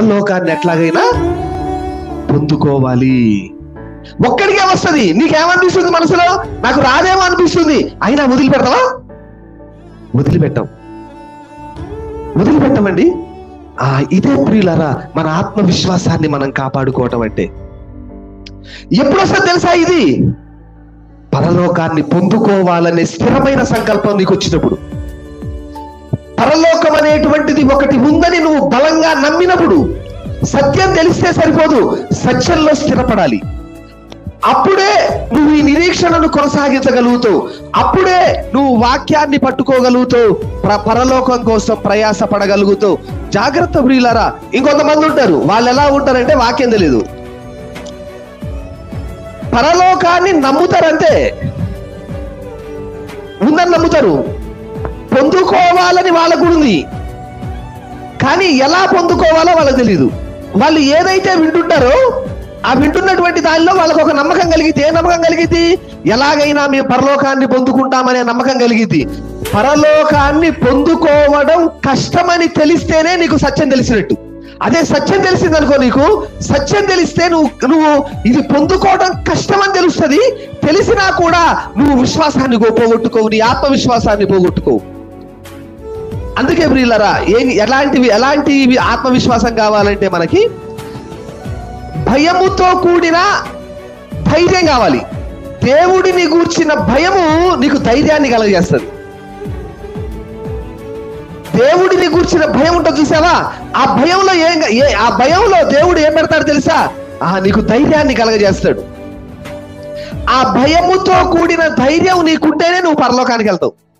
పరలోకాన్ని ఎట్లాగైనా పొందుకోవాలి. ఒక్కడికే వస్తుంది. నీకేమనిపిస్తుంది మనసులో? నాకు రాదేమో అనిపిస్తుంది. అయినా వదిలిపెడతావా? వదిలిపెట్టమండి. ఇదే ప్రియులారా మన ఆత్మవిశ్వాసాన్ని మనం కాపాడుకోవటం అంటే. ఎప్పుడు వస్తుంది తెలుసా? ఇది పరలోకాన్ని పొందుకోవాలనే స్థిరమైన సంకల్పం నీకు వచ్చినప్పుడు, పరలోకం అనేటువంటిది ఒకటి ఉందని నువ్వు బలంగా నమ్మినప్పుడు. సత్యం తెలిస్తే సరిపోదు, సత్యంలో స్థిరపడాలి. అప్పుడే నువ్వు ఈ నిరీక్షణను కొనసాగించగలుగుతావు. అప్పుడే నువ్వు వాక్యాన్ని పట్టుకోగలుగుతావు, పరలోకం కోసం ప్రయాస పడగలుగుతావు. జాగ్రత్త ప్రియులారా. ఇంకొంతమంది ఉంటారు, వాళ్ళు ఎలా ఉంటారంటే వాక్యం తెలీదు, పరలోకాన్ని నమ్ముతారంతే, ఉందని నమ్ముతారు, పొందుకోవాలని వాళ్ళకు కూడా ఉంది, కానీ ఎలా పొందుకోవాలో వాళ్ళకి తెలియదు. వాళ్ళు ఏదైతే వింటుంటారో ఆ వింటున్నటువంటి దానిలో వాళ్ళకు ఒక నమ్మకం కలిగితే, ఏ నమ్మకం కలిగిద్ది? ఎలాగైనా మేము పరలోకాన్ని పొందుకుంటామనే నమ్మకం కలిగిద్ది. పరలోకాన్ని పొందుకోవడం కష్టమని తెలిస్తేనే నీకు సత్యం తెలిసినట్టు. అదే సత్యం తెలిసింది అనుకో, నీకు సత్యం తెలిస్తే నువ్వు ఇది పొందుకోవడం కష్టమని తెలుస్తుంది. తెలిసినా కూడా నువ్వు విశ్వాసాన్ని పోగొట్టుకోవు, నీ ఆత్మవిశ్వాసాన్ని పోగొట్టుకోవు. అందుకే ప్రియులారా, ఎలాంటి ఆత్మవిశ్వాసం కావాలంటే మనకి భయముతో కూడిన ధైర్యం కావాలి. దేవుడిని గూర్చిన భయము నీకు ధైర్యాన్ని కలగజేస్తుంది. దేవుడిని గూర్చిన భయం ఉంటుంది చూసావా? ఆ భయంలో దేవుడు ఏం పెడతాడు తెలుసా? నీకు ధైర్యాన్ని కలగజేస్తాడు. ఆ భయముతో కూడిన ధైర్యం నీకుంటేనే నువ్వు పరలోకానికి వెళ్తావు.